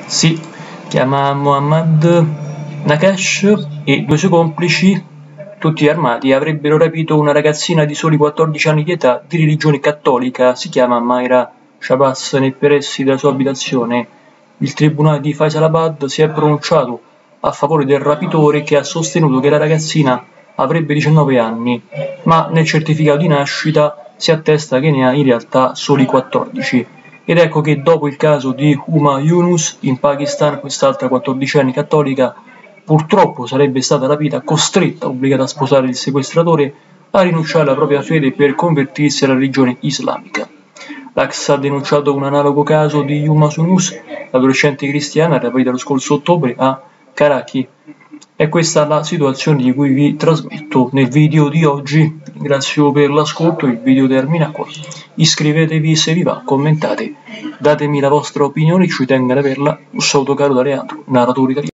Si chiama Mohammad Nakash e due suoi complici, tutti armati, avrebbero rapito una ragazzina di soli 14 anni di età di religione cattolica, si chiama Mayra Shabazz, nei pressi della sua abitazione. Il tribunale di Faisalabad si è pronunciato a favore del rapitore, che ha sostenuto che la ragazzina avrebbe 19 anni, ma nel certificato di nascita si attesta che ne ha in realtà soli 14. Ed ecco che dopo il caso di Huma Yunus in Pakistan, quest'altra 14enne cattolica purtroppo sarebbe stata rapita, costretta, obbligata a sposare il sequestratore, a rinunciare alla propria fede per convertirsi alla religione islamica. L'Ax ha denunciato un analogo caso di Huma Yunus, l'adolescente cristiana rapita lo scorso ottobre a Karachi. È questa la situazione di cui vi trasmetto nel video di oggi. Vi ringrazio per l'ascolto, il video termina qua. Iscrivetevi se vi va, commentate, datemi la vostra opinione, ci tengo ad averla. Un saluto caro da Leandro, narratore italiano.